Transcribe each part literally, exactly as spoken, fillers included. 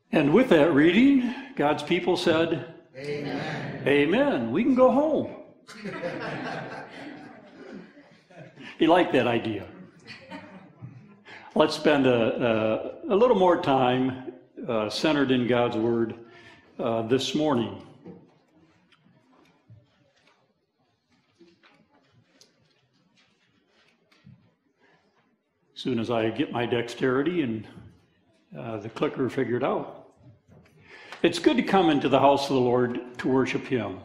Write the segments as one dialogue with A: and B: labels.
A: And with that reading, God's people said,
B: Amen.
A: Amen. We can go home. You like that idea? Let's spend a, a, a little more time uh, centered in God's Word uh, this morning. As soon as I get my dexterity and uh, the clicker figured out. It's good to come into the house of the Lord to worship Him.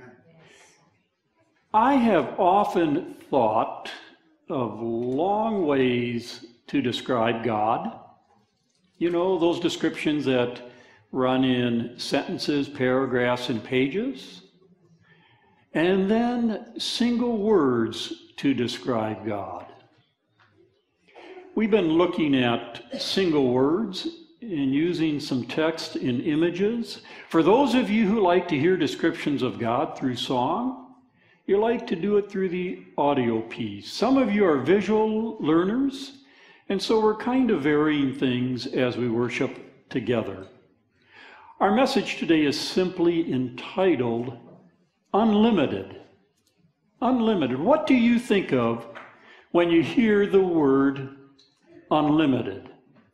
A: I have often thought of long ways to describe God. You know, those descriptions that run in sentences, paragraphs, and pages. And then single words to describe God. We've been looking at single words and using some text in images. For those of you who like to hear descriptions of God through song, you like to do it through the audio piece. Some of you are visual learners, and so we're kind of varying things as we worship together. Our message today is simply entitled Unlimited. Unlimited. What do you think of when you hear the word unlimited?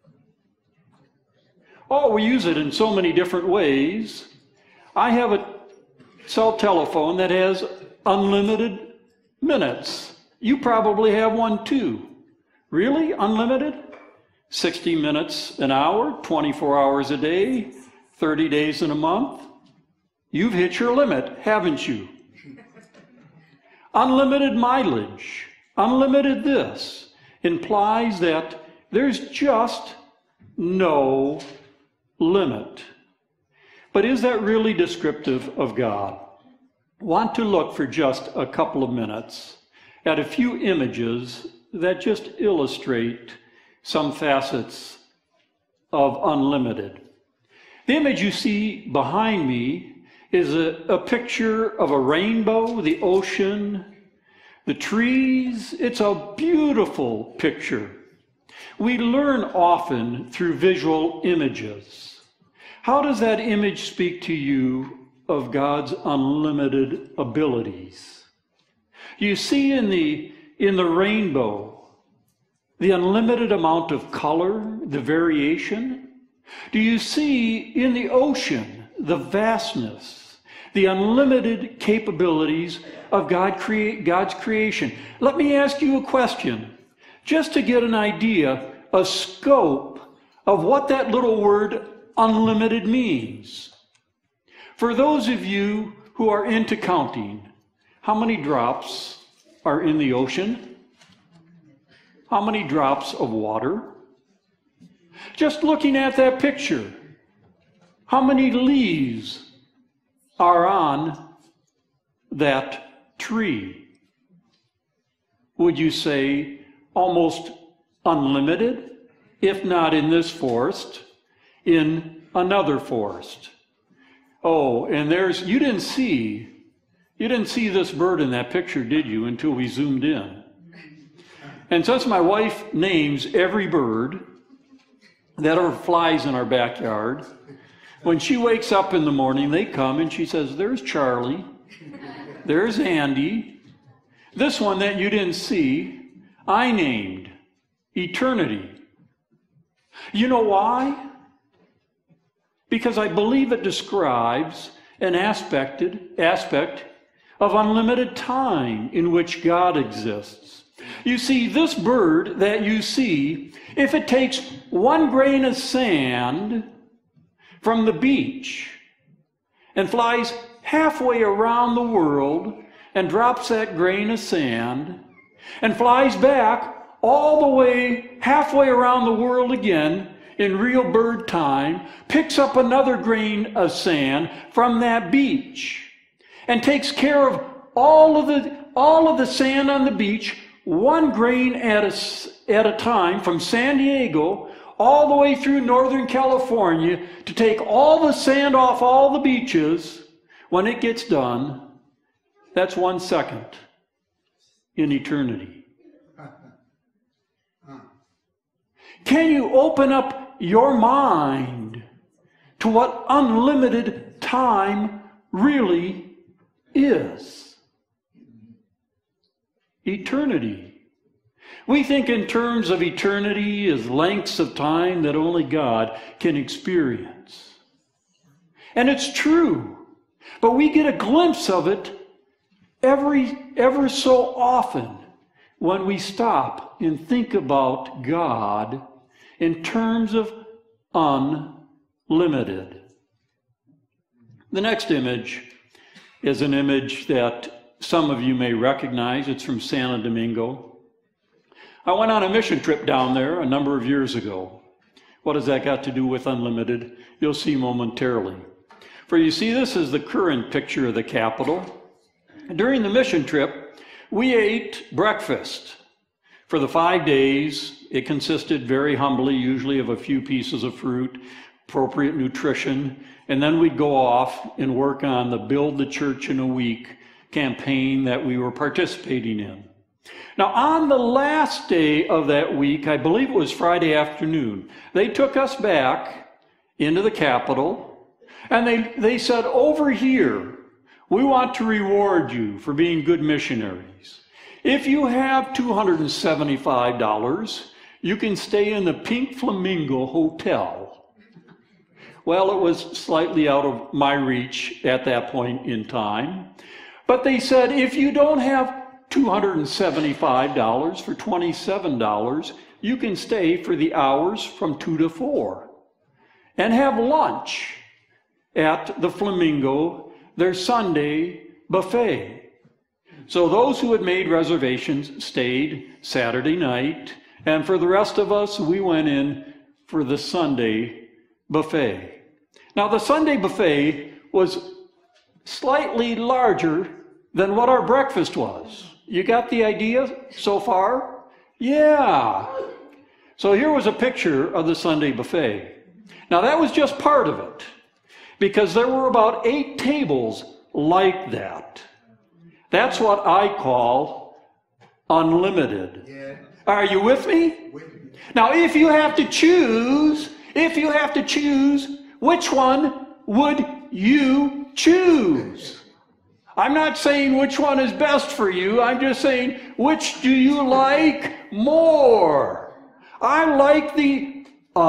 A: Oh, we use it in so many different ways. I have a cell telephone that has unlimited minutes. You probably have one too. Really? Unlimited? sixty minutes an hour, twenty-four hours a day, thirty days in a month. You've hit your limit, haven't you? Unlimited mileage, unlimited this, implies that there's just no limit. But is that really descriptive of God? Want to look for just a couple of minutes at a few images that just illustrate some facets of unlimited. The image you see behind me is a, a picture of a rainbow, the ocean, the trees. It's a beautiful picture. We learn often through visual images. How does that image speak to you of God's unlimited abilities? You see in the, in the rainbow the unlimited amount of color, the variation? Do you see in the ocean the vastness, the unlimited capabilities of God crea- God's creation? Let me ask you a question, just to get an idea, a scope of what that little word unlimited means. For those of you who are into counting, how many drops are in the ocean? How many drops of water? Just looking at that picture, how many leaves are on that tree? Would you say almost unlimited? If not in this forest, in another forest. Oh, and there's, you didn't see, you didn't see this bird in that picture, did you, until we zoomed in? And since my wife names every bird that are flies in our backyard, when she wakes up in the morning, they come and she says, there's Charlie, there's Andy, this one that you didn't see, I named Eternity. You know why? Because I believe it describes an aspect, aspect of unlimited time in which God exists. You see, this bird that you see, if it takes one grain of sand from the beach and flies halfway around the world and drops that grain of sand and flies back all the way halfway around the world again in real bird time, picks up another grain of sand from that beach and takes care of all of the, all of the sand on the beach, one grain at a, at a time, from San Diego all the way through Northern California, to take all the sand off all the beaches. When it gets done, that's one second in eternity. Can you open up your mind to what unlimited time really is. Eternity. We think in terms of eternity as lengths of time that only God can experience. And it's true, but we get a glimpse of it every ever so often when we stop and think about God in terms of unlimited. The next image is an image that some of you may recognize. It's from Santo Domingo. I went on a mission trip down there a number of years ago. What has that got to do with unlimited? You'll see momentarily. For you see, this is the current picture of the Capitol. During the mission trip, we ate breakfast. For the five days, it consisted very humbly, usually of a few pieces of fruit, appropriate nutrition, and then we'd go off and work on the Build the Church in a Week campaign that we were participating in. Now, on the last day of that week, I believe it was Friday afternoon, they took us back into the Capitol, and they, they said, over here, we want to reward you for being good missionaries. If you have two hundred seventy-five dollars, you can stay in the Pink Flamingo Hotel. Well, it was slightly out of my reach at that point in time. But they said, if you don't have two hundred seventy-five dollars for twenty-seven dollars, you can stay for the hours from two to four and have lunch at the Flamingo, their Sunday buffet. So those who had made reservations stayed Saturday night, and for the rest of us, we went in for the Sunday buffet. Now, the Sunday buffet was slightly larger than what our breakfast was. You got the idea so far? Yeah. So here was a picture of the Sunday buffet. Now, that was just part of it, because there were about eight tables like that. That's what I call unlimited. Yeah. Are you with me? Now, if you have to choose, if you have to choose, which one would you choose? I'm not saying which one is best for you. I'm just saying, which do you like more? I like the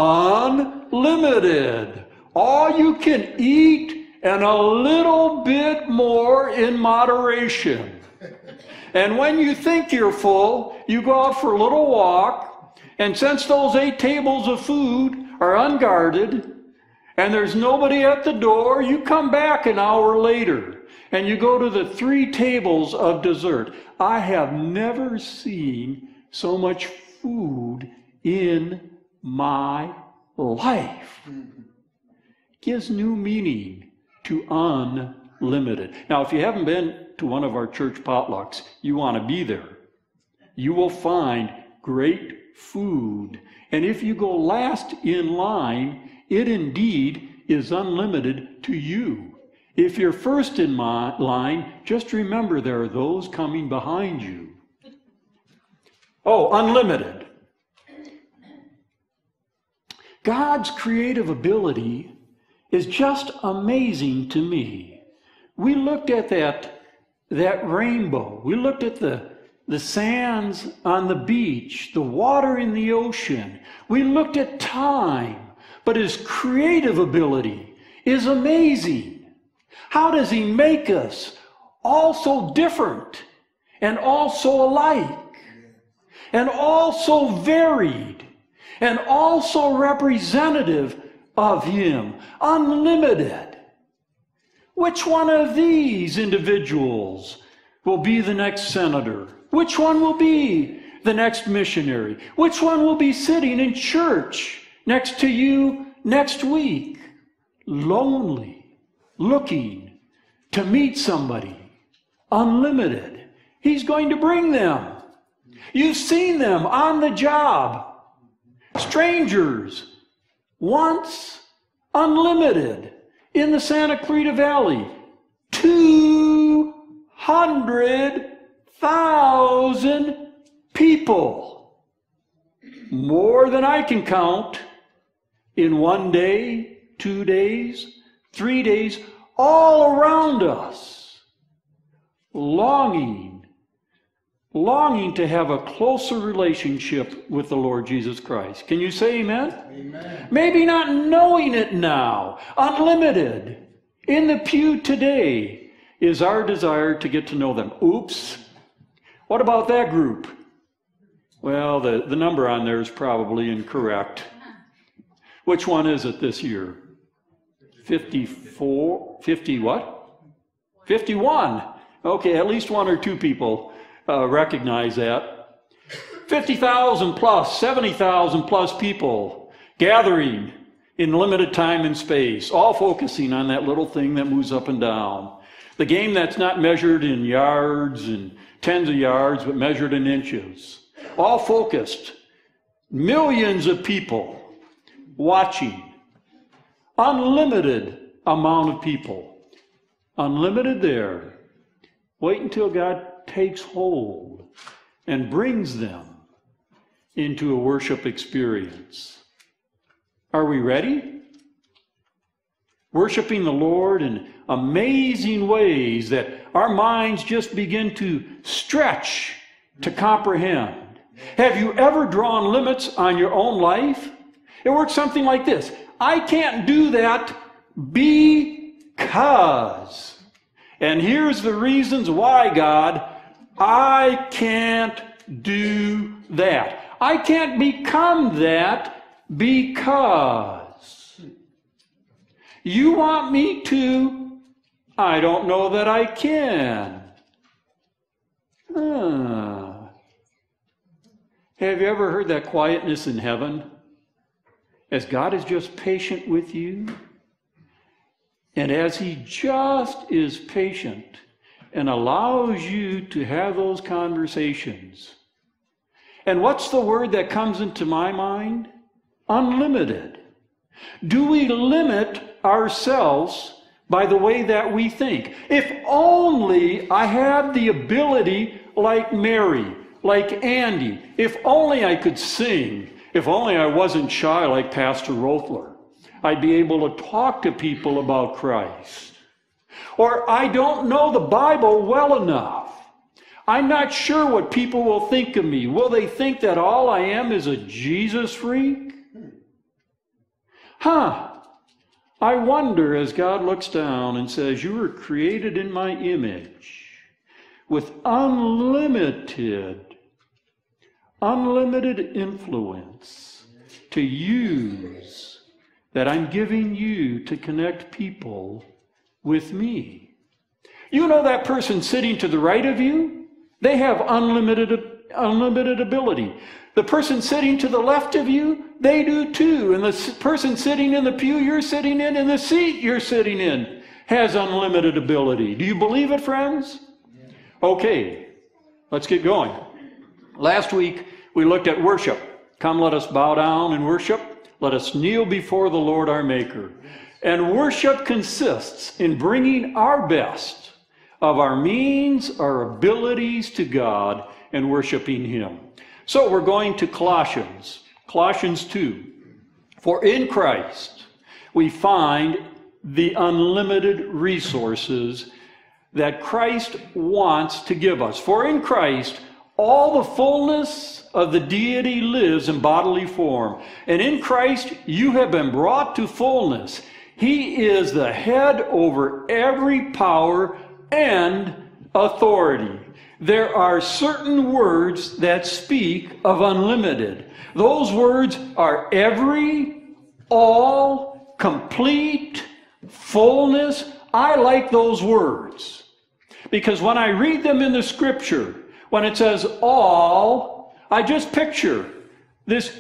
A: unlimited. All you can eat and a little bit more in moderation. And when you think you're full, you go out for a little walk, and since those eight tables of food are unguarded, and there's nobody at the door, you come back an hour later, and you go to the three tables of dessert. I have never seen so much food in my life. Gives new meaning to unlimited. Now, if you haven't been to one of our church potlucks, you want to be there. You will find great food. And if you go last in line, it indeed is unlimited to you. If you're first in my line, just remember there are those coming behind you. Oh, unlimited. God's creative ability is just amazing to me. We looked at that, that rainbow. We looked at the, the sands on the beach, the water in the ocean. We looked at time. But his creative ability is amazing. How does he make us all so different and all so alike and all so varied and also representative of him, unlimited? Which one of these individuals will be the next senator? Which one will be the next missionary? Which one will be sitting in church next to you next week? Lonely, looking to meet somebody. Unlimited. He's going to bring them. You've seen them on the job. Strangers. Once. Unlimited. In the Santa Clarita Valley. Two hundred thousand people. More than I can count in one day two days, three days, all around us, longing, longing to have a closer relationship with the Lord Jesus Christ. Can you say amen?
B: Amen.
A: Maybe not knowing it now, unlimited. In the pew today is our desire to get to know them. Oops. What about that group? Well, the, the number on there is probably incorrect. Which one is it this year? fifty-four? fifty what? fifty-one. Okay, at least one or two people uh, recognize that. fifty thousand plus, seventy thousand plus people gathering in limited time and space, all focusing on that little thing that moves up and down. The game that's not measured in yards and tens of yards, but measured in inches. All focused. Millions of people watching. Unlimited amount of people. Unlimited there. Wait until God takes hold and brings them into a worship experience. Are we ready? Worshiping the Lord in amazing ways that our minds just begin to stretch to comprehend. Have you ever drawn limits on your own life? It works something like this. I can't do that because. And here's the reasons why, God. I can't do that. I can't become that because. You want me to? I don't know that I can. Huh. Have you ever heard that quietness in heaven? As God is just patient with you, and as He just is patient and allows you to have those conversations. And what's the word that comes into my mind? Unlimited. Do we limit ourselves by the way that we think? If only I had the ability like Mary, like Andy, if only I could sing, if only I wasn't shy like Pastor Roethler, I'd be able to talk to people about Christ. Or I don't know the Bible well enough. I'm not sure what people will think of me. Will they think that all I am is a Jesus freak? Huh. I wonder as God looks down and says, you were created in my image with unlimited Unlimited influence to use that I'm giving you to connect people with me. You know that person sitting to the right of you? They have unlimited, unlimited ability. The person sitting to the left of you, they do too. And the person sitting in the pew you're sitting in, and the seat you're sitting in, has unlimited ability. Do you believe it, friends? Okay, let's get going. Last week, we looked at worship. Come, let us bow down and worship. Let us kneel before the Lord our Maker. And worship consists in bringing our best of our means, our abilities to God, and worshiping Him. So we're going to Colossians. Colossians two. For in Christ we find the unlimited resources that Christ wants to give us. For in Christ all the fullness of the deity lives in bodily form. And in Christ you have been brought to fullness. He is the head over every power and authority. There are certain words that speak of unlimited. Those words are every, all, complete, fullness. I like those words because when I read them in the scripture, when it says all, I just picture this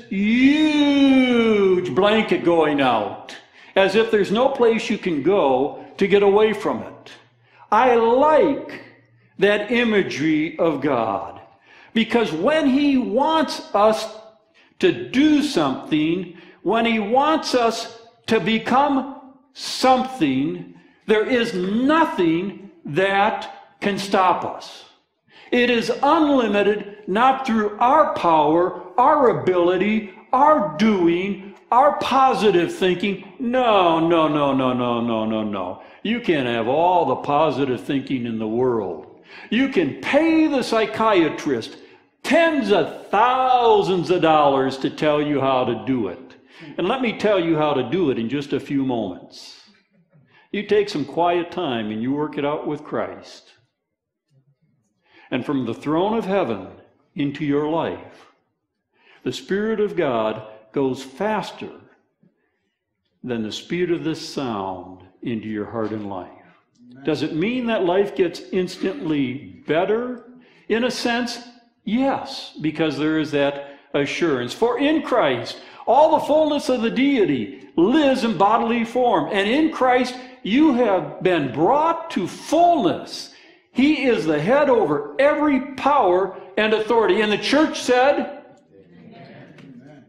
A: huge blanket going out, as if there's no place you can go to get away from it. I like that imagery of God, because when He wants us to do something, when He wants us to become something, there is nothing that can stop us. It is unlimited, not through our power, our ability, our doing, our positive thinking, no, no, no, no, no, no, no, no. You can have all the positive thinking in the world. You can pay the psychiatrist tens of thousands of dollars to tell you how to do it. And let me tell you how to do it in just a few moments. You take some quiet time and you work it out with Christ. And from the throne of heaven into your life, the Spirit of God goes faster than the speed of this sound into your heart and life. Does it mean that life gets instantly better? In a sense, yes, because there is that assurance. For in Christ, all the fullness of the deity lives in bodily form. And in Christ, you have been brought to fullness. He is the head over every power and authority. And the church said, Amen.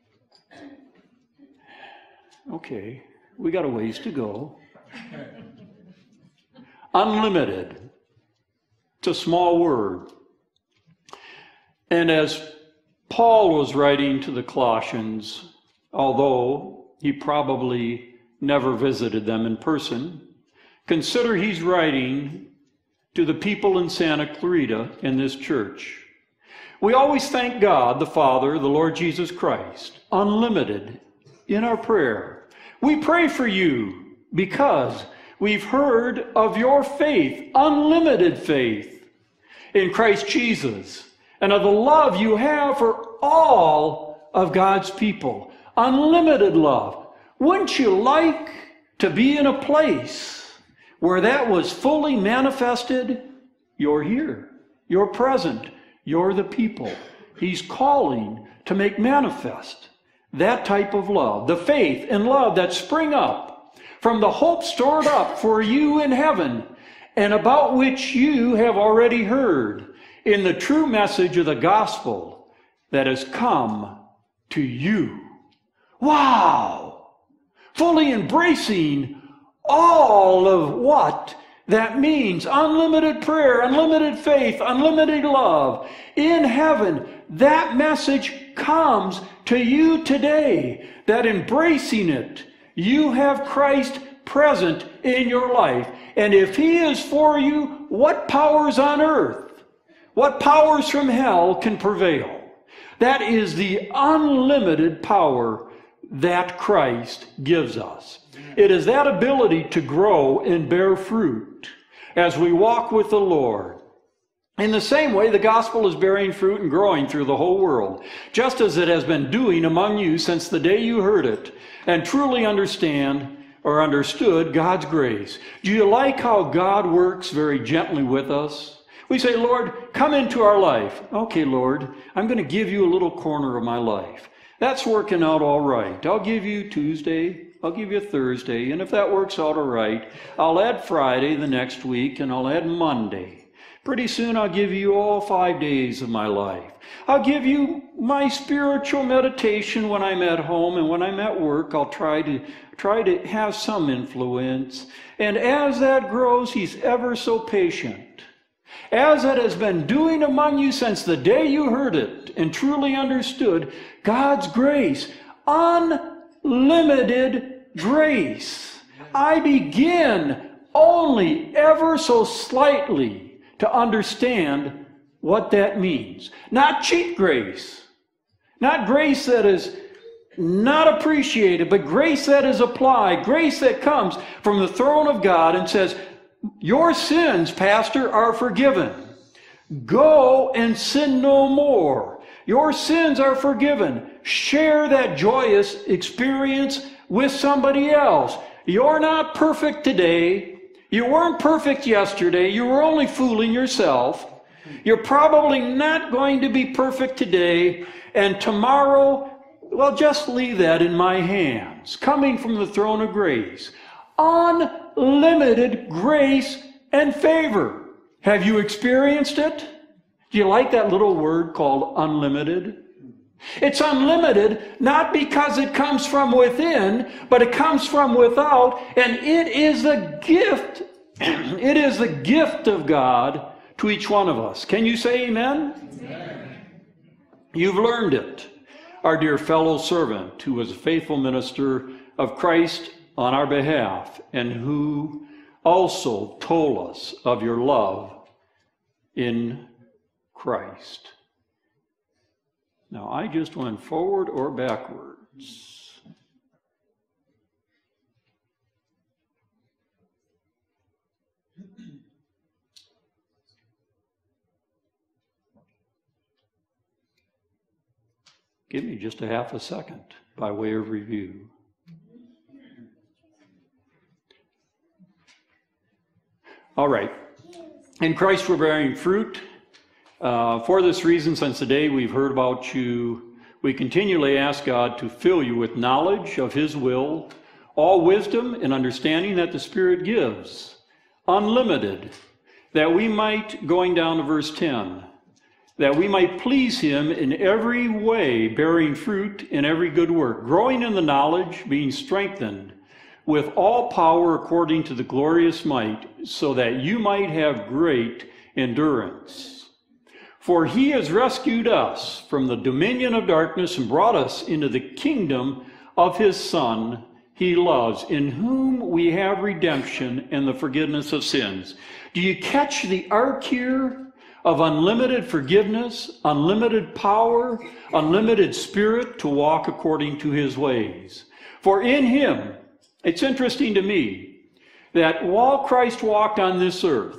A: Okay, we got a ways to go. Unlimited. It's a small word. And as Paul was writing to the Colossians, although he probably never visited them in person, consider he's writing to the people in Santa Clarita in this church. We always thank God, the Father, the Lord Jesus Christ, unlimited in our prayer. We pray for you because we've heard of your faith, unlimited faith in Christ Jesus, and of the love you have for all of God's people. Unlimited love. Wouldn't you like to be in a place where that was fully manifested? You're here. You're present. You're the people He's calling to make manifest that type of love. The faith and love that spring up from the hope stored up for you in heaven, and about which you have already heard in the true message of the gospel that has come to you. Wow! Fully embracing all of what that means. Unlimited prayer, unlimited faith, unlimited love. In heaven, that message comes to you today, that embracing it, you have Christ present in your life. And if He is for you, what powers on earth, what powers from hell can prevail? That is the unlimited power that Christ gives us. It is that ability to grow and bear fruit as we walk with the Lord. In the same way, the gospel is bearing fruit and growing through the whole world, just as it has been doing among you since the day you heard it and truly understand or understood God's grace. Do you like how God works very gently with us? We say, Lord, come into our life. Okay, Lord, I'm going to give you a little corner of my life. That's working out all right. I'll give you Tuesday, I'll give you Thursday, and if that works out all right, I'll add Friday the next week, and I'll add Monday. Pretty soon I'll give you all five days of my life. I'll give you my spiritual meditation when I'm at home, and when I'm at work, I'll try to try to have some influence. And as that grows, He's ever so patient. As it has been doing among you since the day you heard it and truly understood God's grace, unlimited grace. I begin only ever so slightly to understand what that means. Not cheap grace, not grace that is not appreciated, but grace that is applied, grace that comes from the throne of God and says, your sins, Pastor, are forgiven. Go and sin no more. Your sins are forgiven. Share that joyous experience with somebody else. You're not perfect today. You weren't perfect yesterday. You were only fooling yourself. You're probably not going to be perfect today. And tomorrow, well, just leave that in my hands. Coming from the throne of grace. Unlimited grace and favor. Have you experienced it? Do you like that little word called unlimited? It's unlimited not because it comes from within, but it comes from without, and it is a gift. It is the gift of God to each one of us. Can you say amen? Amen. You've learned it. our dear fellow servant, who was a faithful minister of Christ on our behalf, and who also told us of your love in Christ. Now, I just went forward or backwards. Give me just a half a second by way of review. All right. In Christ we're bearing fruit. Uh, for this reason, since the day we've heard about you, we continually ask God to fill you with knowledge of His will, all wisdom and understanding that the Spirit gives, unlimited, that we might, going down to verse ten, that we might please Him in every way, bearing fruit in every good work, growing in the knowledge, being strengthened with all power according to the glorious might, so that you might have great endurance. For He has rescued us from the dominion of darkness and brought us into the kingdom of His Son He loves, in whom we have redemption and the forgiveness of sins. Do you catch the arc here of unlimited forgiveness, unlimited power, unlimited spirit to walk according to His ways? For in Him, it's interesting to me that while Christ walked on this earth,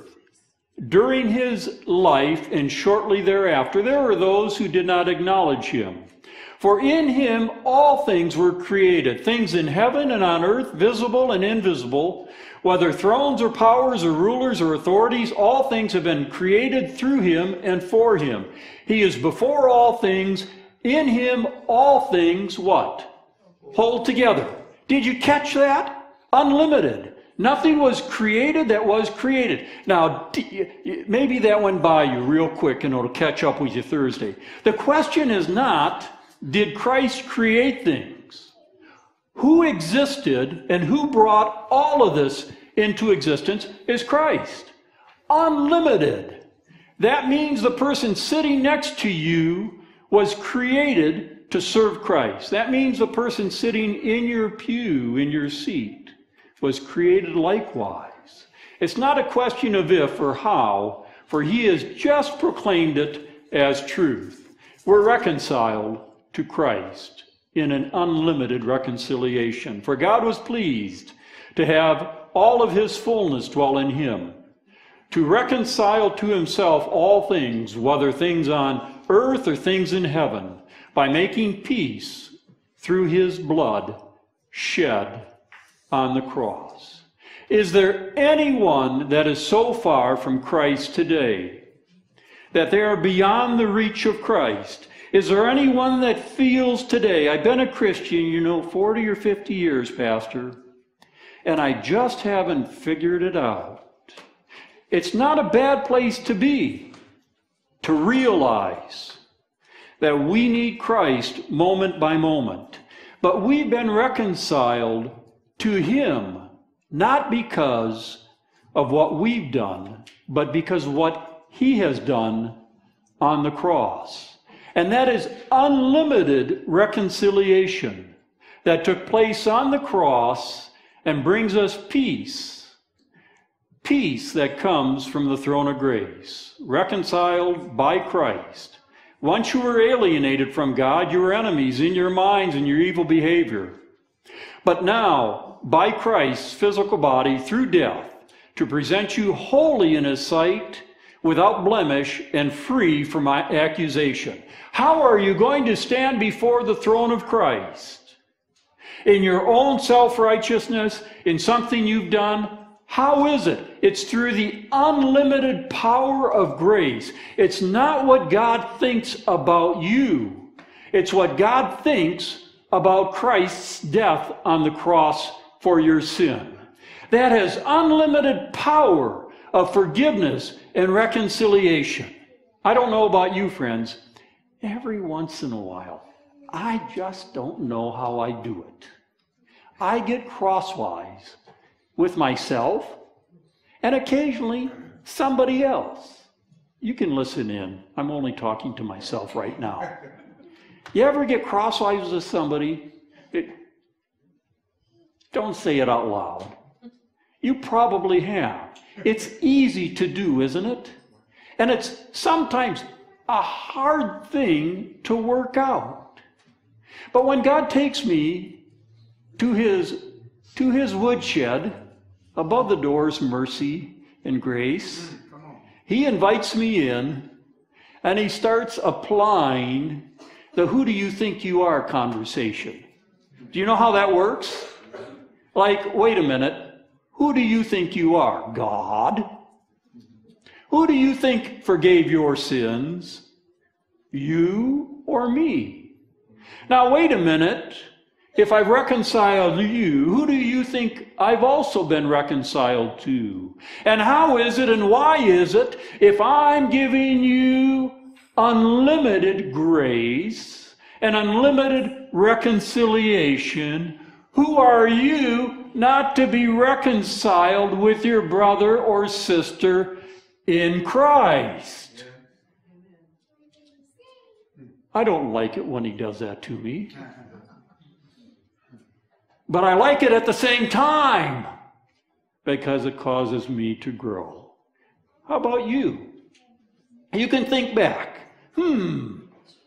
A: during His life and shortly thereafter, there were those who did not acknowledge Him. For in Him all things were created, things in heaven and on earth, visible and invisible, whether thrones or powers or rulers or authorities, all things have been created through Him and for Him. He is before all things. In Him all things, what? Hold together. Did you catch that? Unlimited. Nothing was created that was created. Now, maybe that went by you real quick and it'll catch up with you Thursday. The question is not, did Christ create things? Who existed and who brought all of this into existence is Christ. Unlimited. That means the person sitting next to you was created to serve Christ. That means the person sitting in your pew, in your seat, was created likewise. It's not a question of if or how, for He has just proclaimed it as truth. We're reconciled to Christ in an unlimited reconciliation. For God was pleased to have all of His fullness dwell in Him, to reconcile to Himself all things, whether things on earth or things in heaven, by making peace through His blood shed on the cross. Is there anyone that is so far from Christ today that they are beyond the reach of Christ? Is there anyone that feels today, I've been a Christian, you know, forty or fifty years, Pastor, and I just haven't figured it out? It's not a bad place to be, to realize that we need Christ moment by moment. But we've been reconciled to Him, not because of what we've done, but because of what He has done on the cross. And that is unlimited reconciliation that took place on the cross and brings us peace. Peace that comes from the throne of grace, reconciled by Christ. Once you were alienated from God, you were enemies in your minds and your evil behavior. But now, by Christ's physical body through death, to present you holy in His sight, without blemish and free from accusation. How are you going to stand before the throne of Christ? In your own self-righteousness, in something you've done? How is it? It's through the unlimited power of grace. It's not what God thinks about you. It's what God thinks about Christ's death on the cross for your sin. That has unlimited power of forgiveness and reconciliation. I don't know about you, friends. Every once in a while, I just don't know how I do it. I get crosswise with myself and occasionally somebody else. You can listen in. I'm only talking to myself right now. You ever get crosswise with somebody? It, don't say it out loud. You probably have. It's easy to do, isn't it? And it's sometimes a hard thing to work out. But when God takes me to his, to his woodshed, above the doors, mercy and grace, he invites me in, and he starts applying the who do you think you are conversation. Do you know how that works? Like, wait a minute, who do you think you are? God? Who do you think forgave your sins? You or me? Now, wait a minute. If I've reconciled you, who do you think I've also been reconciled to? And how is it and why is it if I'm giving you unlimited grace and unlimited reconciliation, who are you not to be reconciled with your brother or sister in Christ? I don't like it when he does that to me. But I like it at the same time because it causes me to grow. How about you? You can think back. Hmm.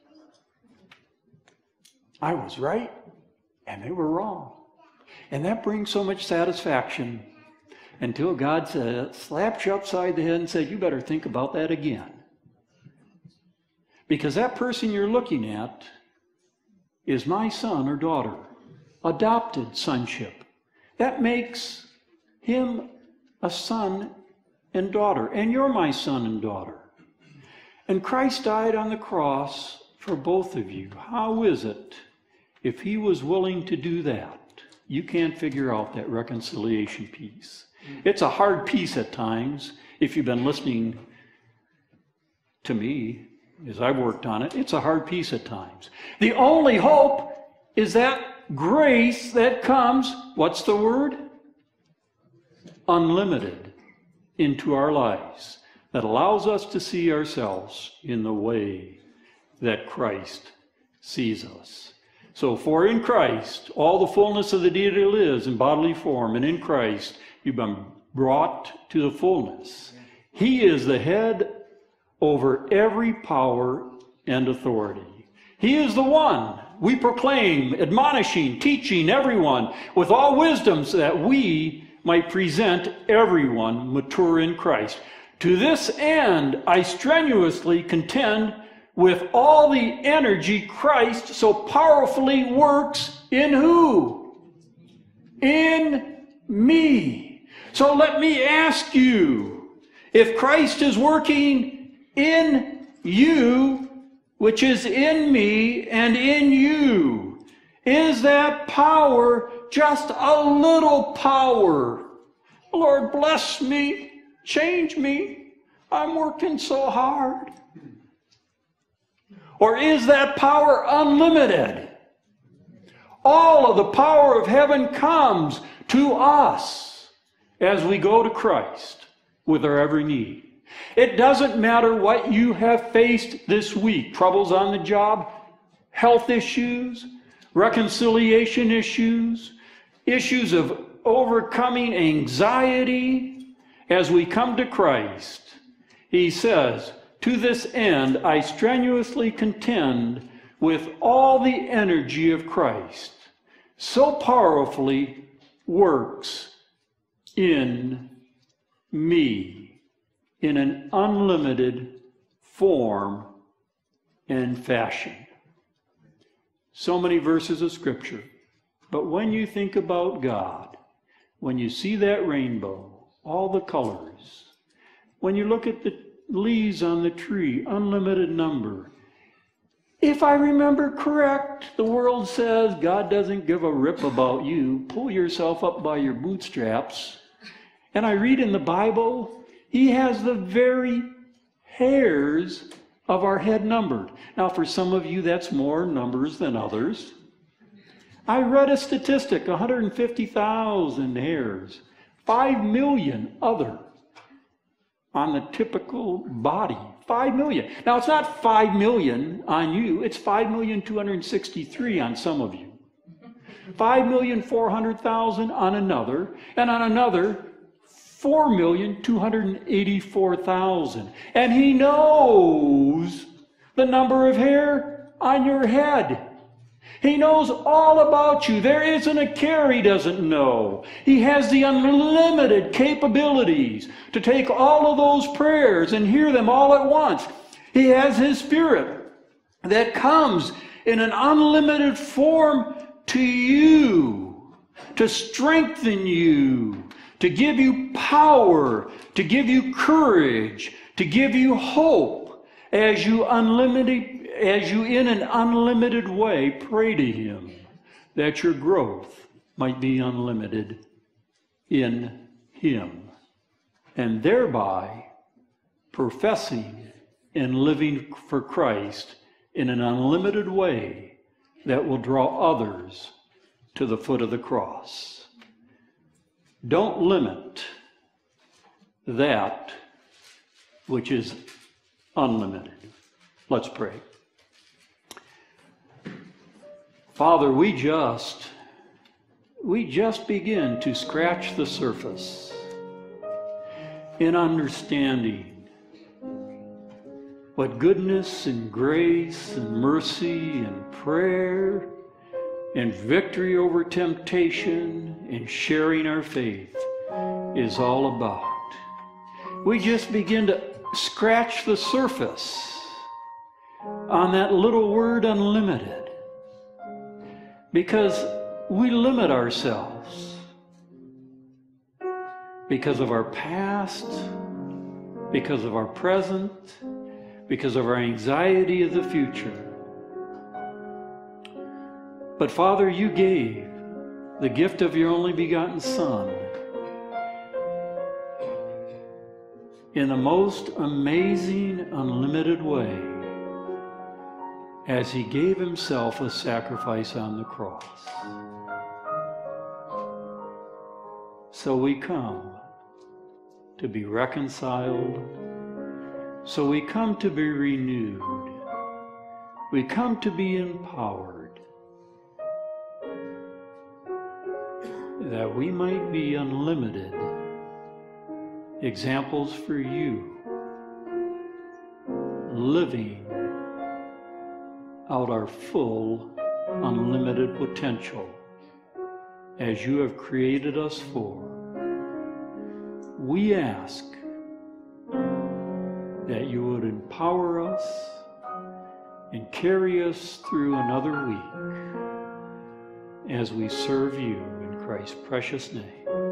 A: I was right and they were wrong. And that brings so much satisfaction until God said, slapped you upside the head and said, you better think about that again. Because that person you're looking at is my son or daughter. Adopted sonship. That makes him a son and daughter. And you're my son and daughter. And Christ died on the cross for both of you. How is it if he was willing to do that? You can't figure out that reconciliation piece. It's a hard piece at times. If you've been listening to me as I've worked on it, it's a hard piece at times. The only hope is that grace that comes, what's the word? Unlimited into our lives, that allows us to see ourselves in the way that Christ sees us. So, for in Christ, all the fullness of the deity lives in bodily form, and in Christ, you've been brought to the fullness. He is the head over every power and authority. He is the one we proclaim, admonishing, teaching everyone with all wisdom so that we might present everyone mature in Christ. To this end, I strenuously contend with all the energy Christ so powerfully works in who? In me. So let me ask you, if Christ is working in you, which is in me and in you, is that power just a little power? Lord, bless me, change me, I'm working so hard. Or is that power unlimited? All of the power of heaven comes to us as we go to Christ with our every need. It doesn't matter what you have faced this week, troubles on the job, health issues, reconciliation issues, issues of overcoming anxiety. As we come to Christ, he says, to this end I strenuously contend with all the energy of Christ, so powerfully works in me in an unlimited form and fashion. So many verses of Scripture. But when you think about God, when you see that rainbow, all the colors, when you look at the leaves on the tree, unlimited number, if I remember correct, the world says God doesn't give a rip about you. Pull yourself up by your bootstraps. And I read in the Bible, he has the very hairs of our head numbered. Now, for some of you, that's more numbers than others. I read a statistic, one hundred fifty thousand hairs, five million other on the typical body Five million. Now, it's not five million on you. It's five million two hundred sixty-three on some of you. Five million four hundred thousand on another, and on another, four million two hundred eighty-four thousand. And he knows the number of hair on your head. He knows all about you. There isn't a care he doesn't know. He has the unlimited capabilities to take all of those prayers and hear them all at once. He has his Spirit that comes in an unlimited form to you, to strengthen you, to give you power, to give you courage, to give you hope as you unlimited as you in an unlimited way pray to him, that your growth might be unlimited in him, and thereby professing and living for Christ in an unlimited way that will draw others to the foot of the cross. Don't limit that which is unlimited. Let's pray. Father, we just, we just begin to scratch the surface in understanding what goodness and grace and mercy and prayer and victory over temptation and sharing our faith is all about. We just begin to scratch the surface on that little word unlimited, because we limit ourselves because of our past, because of our present, because of our anxiety of the future. But Father, you gave the gift of your only begotten Son in the most amazing, unlimited way, as he gave himself a sacrifice on the cross. So we come to be reconciled. So we come to be renewed. We come to be empowered, that we might be unlimited examples for you, living out our full, unlimited potential as you have created us for. We ask that you would empower us and carry us through another week as we serve you in Christ's precious name.